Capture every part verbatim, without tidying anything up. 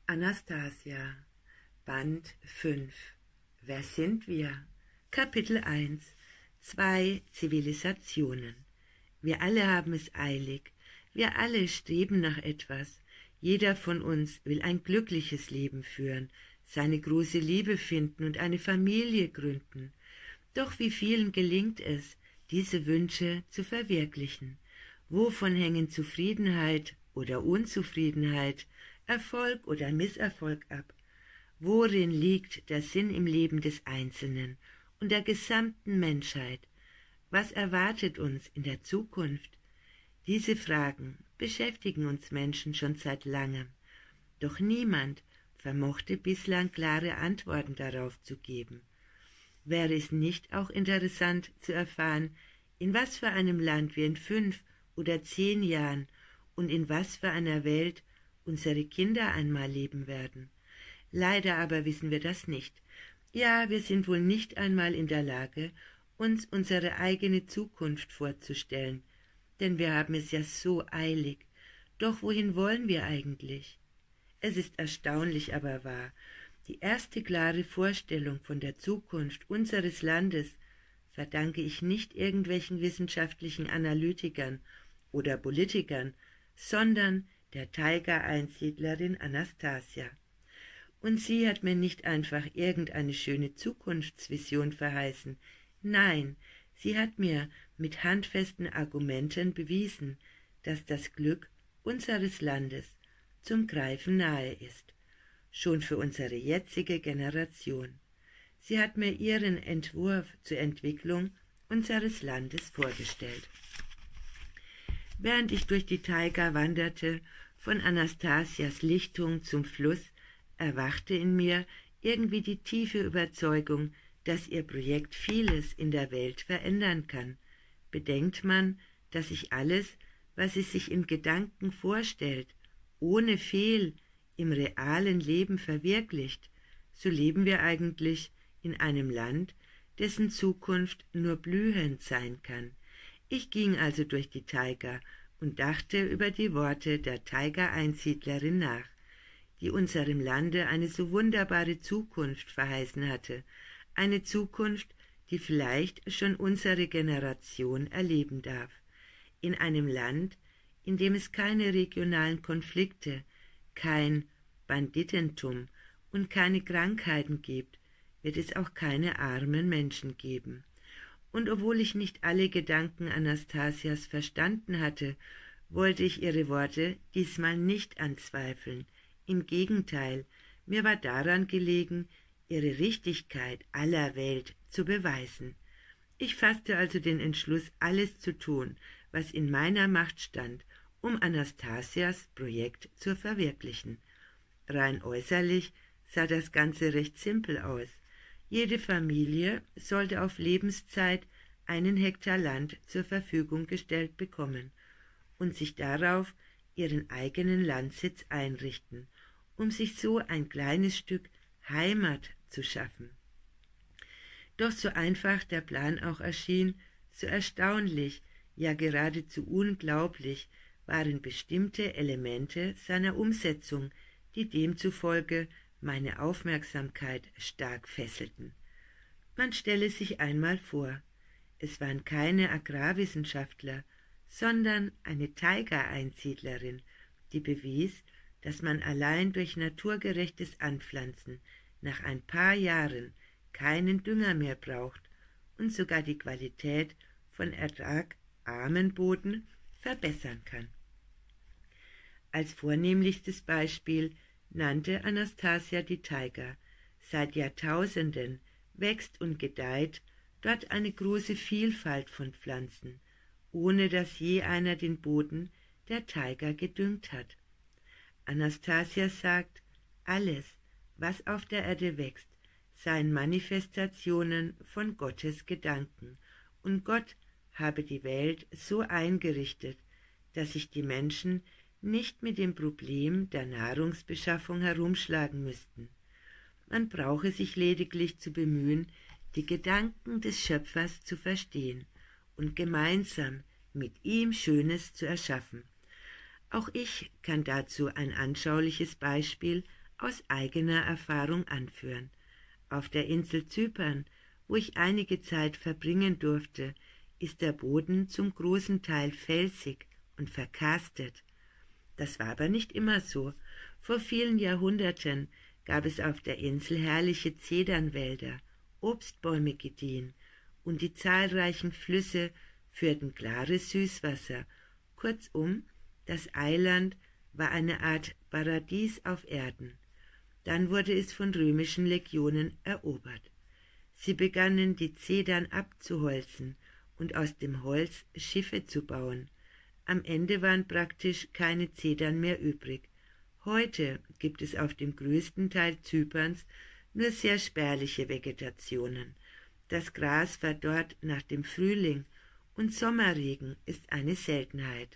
Anastasia, Band fünf. Wer sind wir? Kapitel eins. Zwei Zivilisationen. Wir alle haben es eilig. Wir alle streben nach etwas. Jeder von uns will ein glückliches Leben führen, seine große Liebe finden und eine Familie gründen. Doch wie vielen gelingt es, diese Wünsche zu verwirklichen? Wovon hängen Zufriedenheit oder Unzufriedenheit, Erfolg oder Misserfolg ab? Worin liegt der Sinn im Leben des Einzelnen und der gesamten Menschheit? Was erwartet uns in der Zukunft? Diese Fragen beschäftigen uns Menschen schon seit langem, doch niemand vermochte bislang klare Antworten darauf zu geben. Wäre es nicht auch interessant zu erfahren, in was für einem Land wir in fünf oder zehn Jahren und in was für einer Welt unsere Kinder einmal leben werden? Leider aber wissen wir das nicht. Ja, wir sind wohl nicht einmal in der Lage, uns unsere eigene Zukunft vorzustellen, denn wir haben es ja so eilig. Doch wohin wollen wir eigentlich? Es ist erstaunlich, aber wahr. Die erste klare Vorstellung von der Zukunft unseres Landes verdanke ich nicht irgendwelchen wissenschaftlichen Analytikern oder Politikern, sondern der Taiga-Einsiedlerin Anastasia. Und sie hat mir nicht einfach irgendeine schöne Zukunftsvision verheißen. Nein, sie hat mir mit handfesten Argumenten bewiesen, dass das Glück unseres Landes zum Greifen nahe ist, schon für unsere jetzige Generation. Sie hat mir ihren Entwurf zur Entwicklung unseres Landes vorgestellt. Während ich durch die Taiga wanderte, von Anastasias Lichtung zum Fluss, erwachte in mir irgendwie die tiefe Überzeugung, dass ihr Projekt vieles in der Welt verändern kann. Bedenkt man, dass sich alles, was sie sich in Gedanken vorstellt, ohne Fehl im realen Leben verwirklicht, so leben wir eigentlich in einem Land, dessen Zukunft nur blühend sein kann. Ich ging also durch die Taiga und dachte über die Worte der Taiga-Einsiedlerin nach, die unserem Lande eine so wunderbare Zukunft verheißen hatte, eine Zukunft, die vielleicht schon unsere Generation erleben darf. In einem Land, in dem es keine regionalen Konflikte, kein Banditentum und keine Krankheiten gibt, wird es auch keine armen Menschen geben. Und obwohl ich nicht alle Gedanken Anastasias verstanden hatte, wollte ich ihre Worte diesmal nicht anzweifeln. Im Gegenteil, mir war daran gelegen, ihre Richtigkeit aller Welt zu beweisen. Ich fasste also den Entschluss, alles zu tun, was in meiner Macht stand, um Anastasias Projekt zu verwirklichen. Rein äußerlich sah das Ganze recht simpel aus. Jede Familie sollte auf Lebenszeit einen Hektar Land zur Verfügung gestellt bekommen und sich darauf ihren eigenen Landsitz einrichten, um sich so ein kleines Stück Heimat zu schaffen. Doch so einfach der Plan auch erschien, so erstaunlich, ja geradezu unglaublich, waren bestimmte Elemente seiner Umsetzung, die demzufolge meine Aufmerksamkeit stark fesselten. Man stelle sich einmal vor, es waren keine Agrarwissenschaftler, sondern eine Taiga-Einsiedlerin, die bewies, dass man allein durch naturgerechtes Anpflanzen nach ein paar Jahren keinen Dünger mehr braucht und sogar die Qualität von ertragarmen Boden verbessern kann. Als vornehmlichstes Beispiel nannte Anastasia die Taiga. Seit Jahrtausenden wächst und gedeiht dort eine große Vielfalt von Pflanzen, ohne dass je einer den Boden der Taiga gedüngt hat. Anastasia sagt, alles, was auf der Erde wächst, seien Manifestationen von Gottes Gedanken, und Gott habe die Welt so eingerichtet, dass sich die Menschen nicht mit dem Problem der Nahrungsbeschaffung herumschlagen müssten. Man brauche sich lediglich zu bemühen, die Gedanken des Schöpfers zu verstehen und gemeinsam mit ihm Schönes zu erschaffen. Auch ich kann dazu ein anschauliches Beispiel aus eigener Erfahrung anführen. Auf der Insel Zypern, wo ich einige Zeit verbringen durfte, ist der Boden zum großen Teil felsig und verkarstet. Das war aber nicht immer so. Vor vielen Jahrhunderten gab es auf der Insel herrliche Zedernwälder, Obstbäume gediehen, und die zahlreichen Flüsse führten klares Süßwasser. Kurzum, das Eiland war eine Art Paradies auf Erden. Dann wurde es von römischen Legionen erobert. Sie begannen, die Zedern abzuholzen und aus dem Holz Schiffe zu bauen. Am Ende waren praktisch keine Zedern mehr übrig. Heute gibt es auf dem größten Teil Zyperns nur sehr spärliche Vegetationen. Das Gras verdorrt nach dem Frühling und Sommerregen ist eine Seltenheit.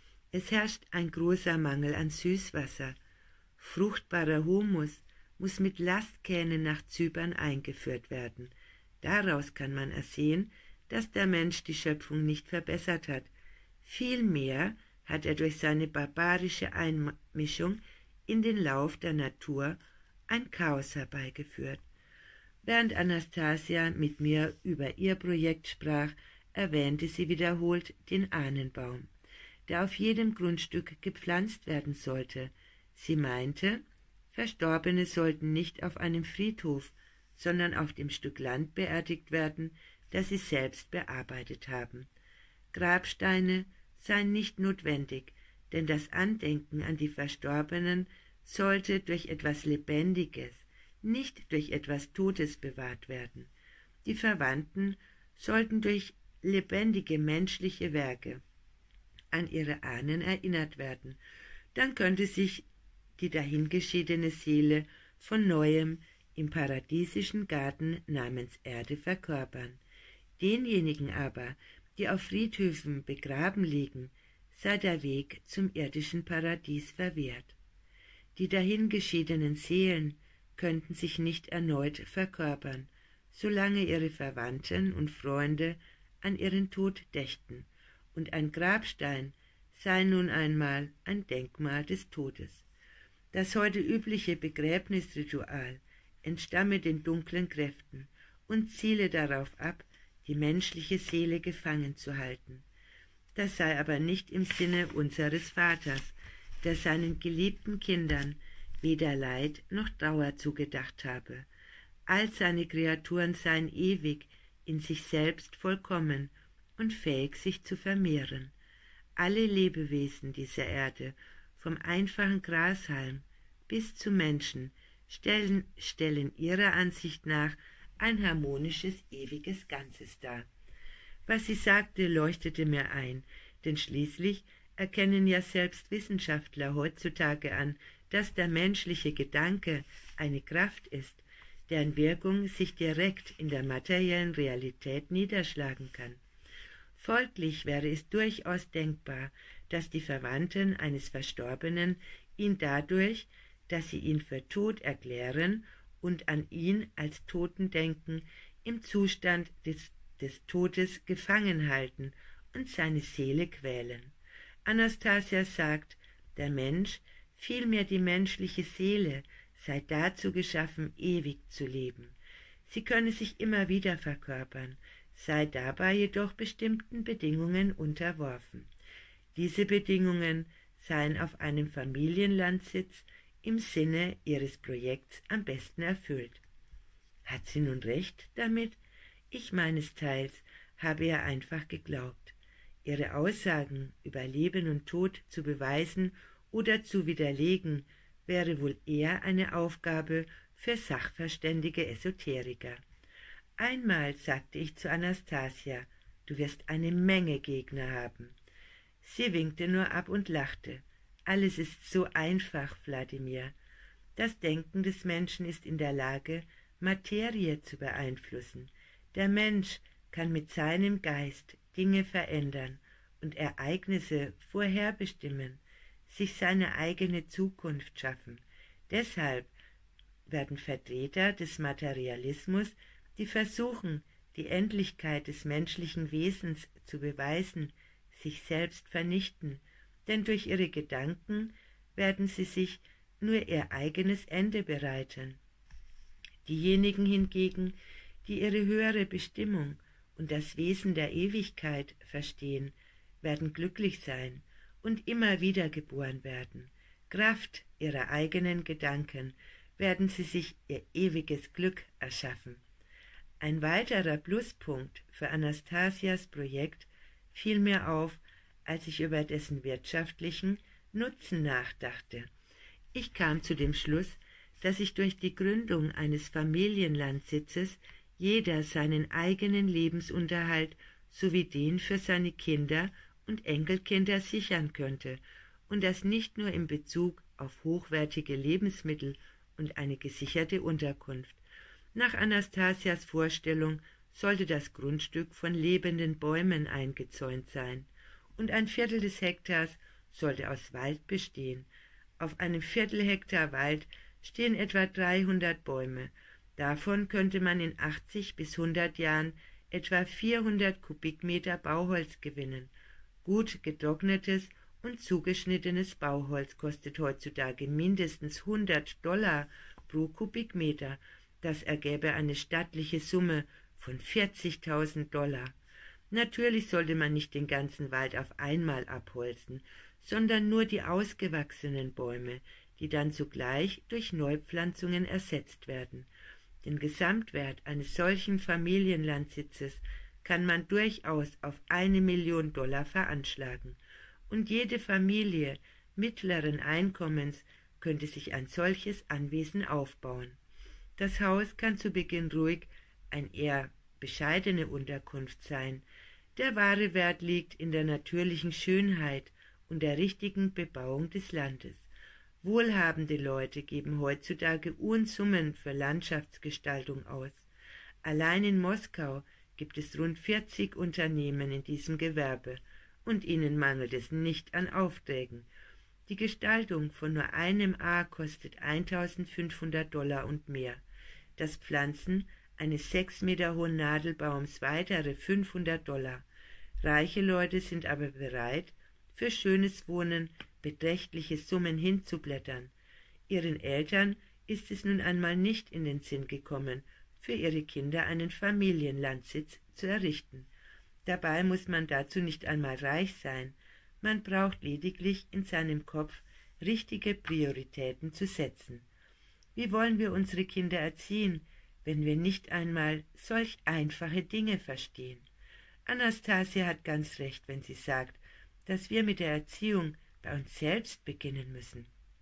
Es herrscht ein großer Mangel an Süßwasser. Fruchtbarer Humus muss mit Lastkähnen nach Zypern eingeführt werden. Daraus kann man ersehen, dass der Mensch die Schöpfung nicht verbessert hat. Vielmehr hat er durch seine barbarische Einmischung in den Lauf der Natur ein Chaos herbeigeführt. Während Anastasia mit mir über ihr Projekt sprach, erwähnte sie wiederholt den Ahnenbaum, der auf jedem Grundstück gepflanzt werden sollte. Sie meinte, Verstorbene sollten nicht auf einem Friedhof, sondern auf dem Stück Land beerdigt werden, das sie selbst bearbeitet haben. Grabsteine seien nicht notwendig, denn das Andenken an die Verstorbenen sollte durch etwas Lebendiges, nicht durch etwas Totes bewahrt werden. Die Verwandten sollten durch lebendige menschliche Werke an ihre Ahnen erinnert werden. Dann könnte sich die dahingeschiedene Seele von neuem im paradiesischen Garten namens Erde verkörpern. Denjenigen aber, die auf Friedhöfen begraben liegen, sei der Weg zum irdischen Paradies verwehrt. Die dahingeschiedenen Seelen könnten sich nicht erneut verkörpern, solange ihre Verwandten und Freunde an ihren Tod dächten, und ein Grabstein sei nun einmal ein Denkmal des Todes. Das heute übliche Begräbnisritual entstamme den dunklen Kräften und ziele darauf ab, die menschliche Seele gefangen zu halten. Das sei aber nicht im Sinne unseres Vaters, der seinen geliebten Kindern weder Leid noch Trauer zugedacht habe. All seine Kreaturen seien ewig, in sich selbst vollkommen und fähig, sich zu vermehren. Alle Lebewesen dieser Erde, vom einfachen Grashalm bis zu Menschen, stellen, stellen ihrer Ansicht nach ein harmonisches, ewiges Ganzes dar. Was sie sagte, leuchtete mir ein, denn schließlich erkennen ja selbst Wissenschaftler heutzutage an, dass der menschliche Gedanke eine Kraft ist, deren Wirkung sich direkt in der materiellen Realität niederschlagen kann. Folglich wäre es durchaus denkbar, dass die Verwandten eines Verstorbenen ihn dadurch, dass sie ihn für tot erklären und an ihn als Toten denken, im Zustand des, des Todes gefangen halten und seine Seele quälen. Anastasia sagt, der Mensch, vielmehr die menschliche Seele, sei dazu geschaffen, ewig zu leben. Sie könne sich immer wieder verkörpern, sei dabei jedoch bestimmten Bedingungen unterworfen. Diese Bedingungen seien auf einem Familienlandsitz im Sinne ihres Projekts am besten erfüllt. Hat sie nun recht damit? Ich meinesteils habe ihr einfach geglaubt. Ihre Aussagen über Leben und Tod zu beweisen oder zu widerlegen, wäre wohl eher eine Aufgabe für sachverständige Esoteriker. Einmal sagte ich zu Anastasia, du wirst eine Menge Gegner haben. Sie winkte nur ab und lachte. Alles ist so einfach, Wladimir. Das Denken des Menschen ist in der Lage, Materie zu beeinflussen. Der Mensch kann mit seinem Geist Dinge verändern und Ereignisse vorherbestimmen, sich seine eigene Zukunft schaffen. Deshalb werden Vertreter des Materialismus, die versuchen, die Endlichkeit des menschlichen Wesens zu beweisen, sich selbst vernichten, denn durch ihre Gedanken werden sie sich nur ihr eigenes Ende bereiten. Diejenigen hingegen, die ihre höhere Bestimmung und das Wesen der Ewigkeit verstehen, werden glücklich sein und immer wieder geboren werden. Kraft ihrer eigenen Gedanken werden sie sich ihr ewiges Glück erschaffen. Ein weiterer Pluspunkt für Anastasias Projekt fiel mir auf, als ich über dessen wirtschaftlichen Nutzen nachdachte. Ich kam zu dem Schluss, dass sich durch die Gründung eines Familienlandsitzes jeder seinen eigenen Lebensunterhalt sowie den für seine Kinder und Enkelkinder sichern könnte und das nicht nur in Bezug auf hochwertige Lebensmittel und eine gesicherte Unterkunft. Nach Anastasias Vorstellung sollte das Grundstück von lebenden Bäumen eingezäunt sein und ein Viertel des Hektars sollte aus Wald bestehen. Auf einem Viertelhektar Wald stehen etwa dreihundert Bäume. Davon könnte man in achtzig bis hundert Jahren etwa vierhundert Kubikmeter Bauholz gewinnen. Gut getrocknetes und zugeschnittenes Bauholz kostet heutzutage mindestens hundert Dollar pro Kubikmeter. Das ergäbe eine stattliche Summe von vierzigtausend Dollar. Natürlich sollte man nicht den ganzen Wald auf einmal abholzen, sondern nur die ausgewachsenen Bäume, die dann sogleich durch Neupflanzungen ersetzt werden. Den Gesamtwert eines solchen Familienlandsitzes kann man durchaus auf eine Million Dollar veranschlagen, und jede Familie mittleren Einkommens könnte sich ein solches Anwesen aufbauen. Das Haus kann zu Beginn ruhig eine eher bescheidene Unterkunft sein. Der wahre Wert liegt in der natürlichen Schönheit und der richtigen Bebauung des Landes. Wohlhabende Leute geben heutzutage Unsummen für Landschaftsgestaltung aus. Allein in Moskau gibt es rund vierzig Unternehmen in diesem Gewerbe, und ihnen mangelt es nicht an Aufträgen. Die Gestaltung von nur einem A kostet eintausendfünfhundert Dollar und mehr. Das Pflanzen eines sechs Meter hohen Nadelbaums weitere fünfhundert Dollar. Reiche Leute sind aber bereit, für schönes Wohnen beträchtliche Summen hinzublättern. Ihren Eltern ist es nun einmal nicht in den Sinn gekommen, für ihre Kinder einen Familienlandsitz zu errichten. Dabei muss man dazu nicht einmal reich sein, man braucht lediglich in seinem Kopf richtige Prioritäten zu setzen. Wie wollen wir unsere Kinder erziehen, wenn wir nicht einmal solch einfache Dinge verstehen? Anastasia hat ganz recht, wenn sie sagt, dass wir mit der Erziehung bei uns selbst beginnen müssen.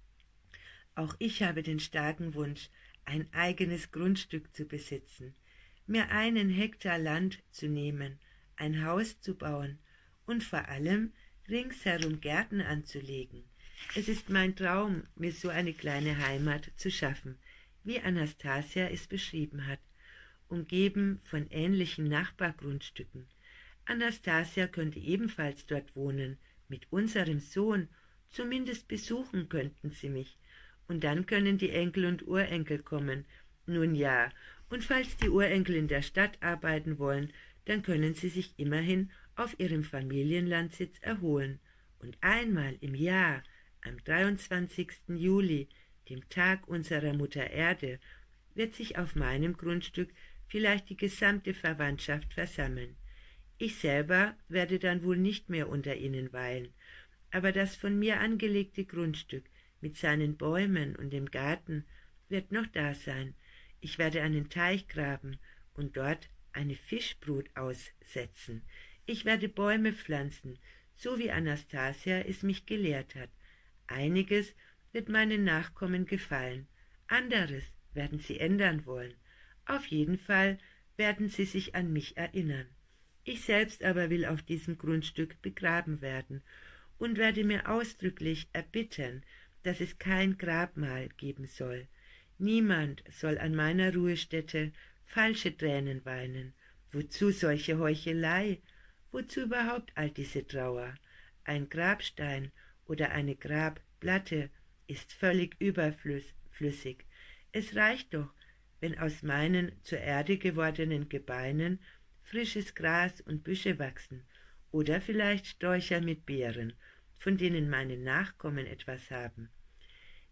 Auch ich habe den starken Wunsch, ein eigenes Grundstück zu besitzen, mir einen Hektar Land zu nehmen, ein Haus zu bauen und vor allem ringsherum Gärten anzulegen. Es ist mein Traum, mir so eine kleine Heimat zu schaffen, wie Anastasia es beschrieben hat, umgeben von ähnlichen Nachbargrundstücken. Anastasia könnte ebenfalls dort wohnen, mit unserem Sohn, zumindest besuchen könnten sie mich, und dann können die Enkel und Urenkel kommen. Nun ja, und falls die Urenkel in der Stadt arbeiten wollen, dann können sie sich immerhin auf ihrem Familienlandsitz erholen. Und einmal im Jahr, am dreiundzwanzigsten Juli, dem Tag unserer Mutter Erde, wird sich auf meinem Grundstück vielleicht die gesamte Verwandtschaft versammeln. Ich selber werde dann wohl nicht mehr unter ihnen weilen, aber das von mir angelegte Grundstück mit seinen Bäumen und dem Garten wird noch da sein. Ich werde einen Teich graben und dort eine Fischbrut aussetzen. Ich werde Bäume pflanzen, so wie Anastasia es mich gelehrt hat. Einiges wird meinen Nachkommen gefallen, anderes werden sie ändern wollen. Auf jeden Fall werden sie sich an mich erinnern. Ich selbst aber will auf diesem Grundstück begraben werden und werde mir ausdrücklich erbitten, dass es kein Grabmal geben soll. Niemand soll an meiner Ruhestätte falsche Tränen weinen. Wozu solche Heuchelei? Wozu überhaupt all diese Trauer? Ein Grabstein oder eine Grabplatte ist völlig überflüssig. Es reicht doch, wenn aus meinen zur Erde gewordenen Gebeinen frisches Gras und Büsche wachsen oder vielleicht Sträucher mit Beeren, von denen meine Nachkommen etwas haben.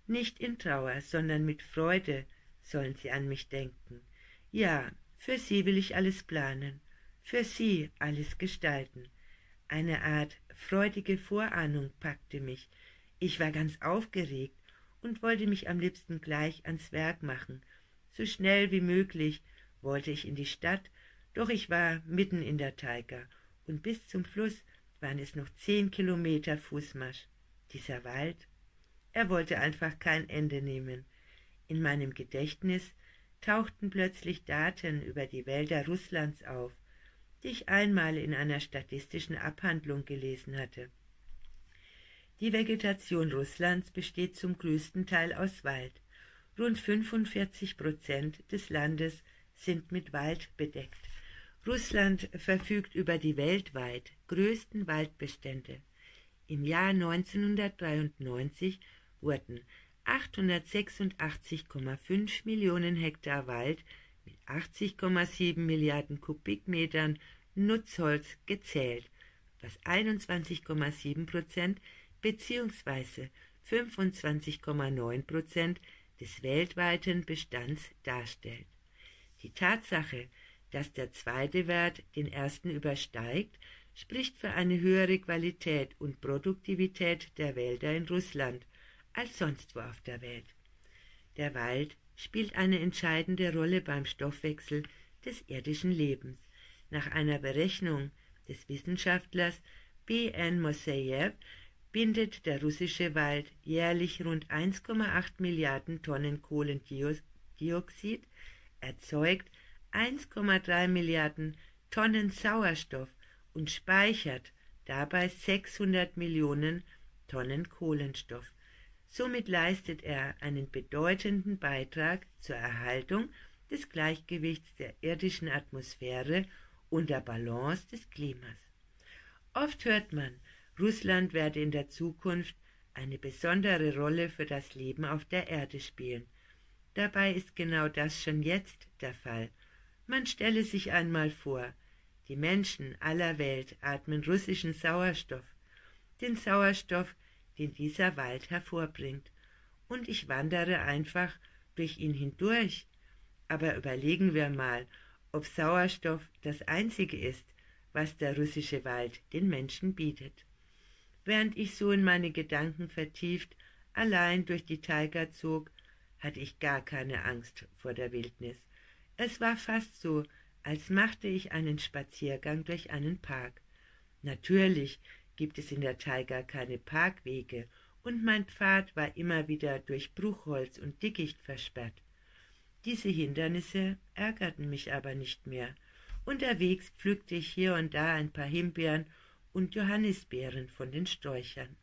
Nicht in Trauer, sondern mit Freude sollen sie an mich denken. Ja, für sie will ich alles planen, für sie alles gestalten. Eine Art freudige Vorahnung packte mich. Ich war ganz aufgeregt und wollte mich am liebsten gleich ans Werk machen. So schnell wie möglich wollte ich in die Stadt, doch ich war mitten in der Taiga und bis zum Fluss waren es noch zehn Kilometer Fußmarsch. Dieser Wald, er wollte einfach kein Ende nehmen. In meinem Gedächtnis tauchten plötzlich Daten über die Wälder Russlands auf, die ich einmal in einer statistischen Abhandlung gelesen hatte. Die Vegetation Russlands besteht zum größten Teil aus Wald. Rund fünfundvierzig Prozent des Landes sind mit Wald bedeckt. Russland verfügt über die weltweit größten Waldbestände. Im Jahr neunzehnhundertdreiundneunzig wurden achthundertsechsundachtzig Komma fünf Millionen Hektar Wald mit achtzig Komma sieben Milliarden Kubikmetern Nutzholz gezählt, was einundzwanzig Komma sieben Prozent bzw. fünfundzwanzig Komma neun Prozent des weltweiten Bestands darstellt. Die Tatsache, dass der zweite Wert den ersten übersteigt, spricht für eine höhere Qualität und Produktivität der Wälder in Russland als sonst wo auf der Welt. Der Wald spielt eine entscheidende Rolle beim Stoffwechsel des irdischen Lebens. Nach einer Berechnung des Wissenschaftlers B N Moissejew bindet der russische Wald jährlich rund eins Komma acht Milliarden Tonnen Kohlendioxid, erzeugt eins Komma drei Milliarden Tonnen Sauerstoff und speichert dabei sechshundert Millionen Tonnen Kohlenstoff. Somit leistet er einen bedeutenden Beitrag zur Erhaltung des Gleichgewichts der irdischen Atmosphäre und der Balance des Klimas. Oft hört man, Russland werde in der Zukunft eine besondere Rolle für das Leben auf der Erde spielen. Dabei ist genau das schon jetzt der Fall. Man stelle sich einmal vor, die Menschen aller Welt atmen russischen Sauerstoff, den Sauerstoff, den dieser Wald hervorbringt, und ich wandere einfach durch ihn hindurch. Aber überlegen wir mal, ob Sauerstoff das Einzige ist, was der russische Wald den Menschen bietet. Während ich so in meine Gedanken vertieft allein durch die Taiga zog, hatte ich gar keine Angst vor der Wildnis. Es war fast so, als machte ich einen Spaziergang durch einen Park. Natürlich gibt es in der Taiga keine Parkwege, und mein Pfad war immer wieder durch Bruchholz und Dickicht versperrt. Diese Hindernisse ärgerten mich aber nicht mehr. Unterwegs pflückte ich hier und da ein paar Himbeeren und Johannisbeeren von den Sträuchern.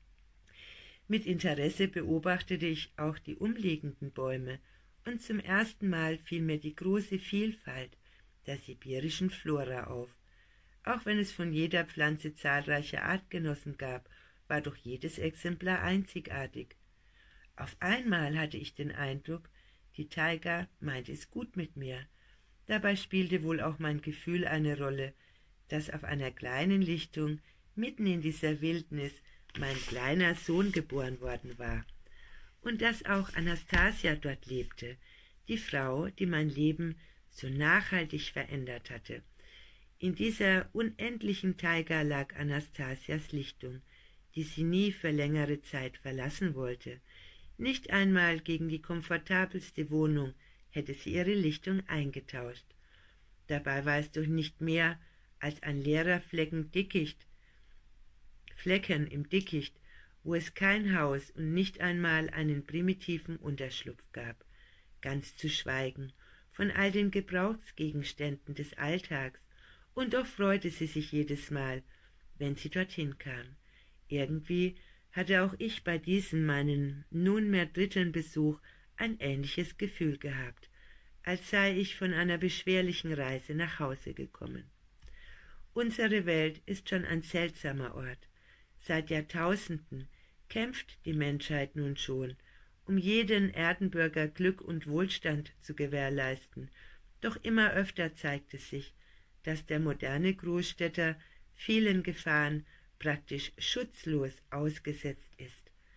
Mit Interesse beobachtete ich auch die umliegenden Bäume, und zum ersten Mal fiel mir die große Vielfalt der sibirischen Flora auf. Auch wenn es von jeder Pflanze zahlreiche Artgenossen gab, war doch jedes Exemplar einzigartig. Auf einmal hatte ich den Eindruck, die Taiga meint es gut mit mir. Dabei spielte wohl auch mein Gefühl eine Rolle, dass auf einer kleinen Lichtung mitten in dieser Wildnis mein kleiner Sohn geboren worden war und dass auch Anastasia dort lebte, die Frau, die mein Leben so nachhaltig verändert hatte. In dieser unendlichen Taiga lag Anastasias Lichtung, die sie nie für längere Zeit verlassen wollte. Nicht einmal gegen die komfortabelste Wohnung hätte sie ihre Lichtung eingetauscht. Dabei war es doch nicht mehr als ein leerer Flecken Dickicht, Flecken im Dickicht, wo es kein Haus und nicht einmal einen primitiven Unterschlupf gab, ganz zu schweigen von all den Gebrauchsgegenständen des Alltags, und doch freute sie sich jedes Mal, wenn sie dorthin kam. Irgendwie hatte auch ich bei diesem meinen nunmehr dritten Besuch ein ähnliches Gefühl gehabt, als sei ich von einer beschwerlichen Reise nach Hause gekommen. Unsere Welt ist schon ein seltsamer Ort. Seit Jahrtausenden kämpft die Menschheit nun schon, um jeden Erdenbürger Glück und Wohlstand zu gewährleisten. Doch immer öfter zeigt es sich, dass der moderne Großstädter vielen Gefahren praktisch schutzlos ausgesetzt ist.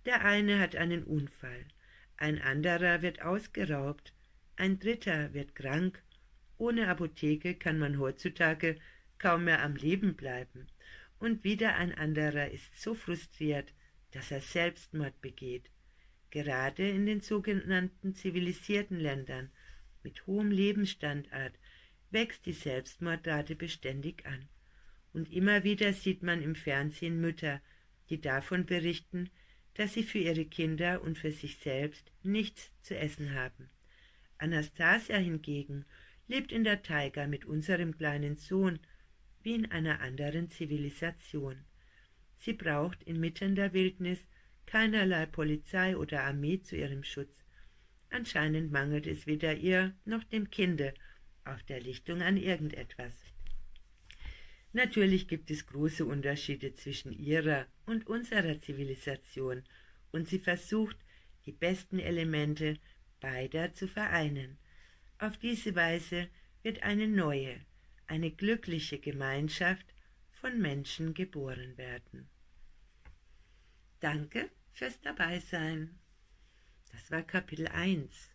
Der eine hat einen Unfall, ein anderer wird ausgeraubt, ein dritter wird krank. Ohne Apotheke kann man heutzutage kaum mehr am Leben bleiben. Und wieder ein anderer ist so frustriert, dass er Selbstmord begeht. Gerade in den sogenannten zivilisierten Ländern mit hohem Lebensstandard wächst die Selbstmordrate beständig an. Und immer wieder sieht man im Fernsehen Mütter, die davon berichten, dass sie für ihre Kinder und für sich selbst nichts zu essen haben. Anastasia hingegen lebt in der Taiga mit unserem kleinen Sohn, wie in einer anderen Zivilisation. Sie braucht inmitten der Wildnis keinerlei Polizei oder Armee zu ihrem Schutz. Anscheinend mangelt es weder ihr noch dem Kinde auf der Lichtung an irgendetwas. Natürlich gibt es große Unterschiede zwischen ihrer und unserer Zivilisation, und sie versucht, die besten Elemente beider zu vereinen. Auf diese Weise wird eine neue, eine glückliche Gemeinschaft von Menschen geboren werden. Danke fürs Dabeisein. Das war Kapitel eins.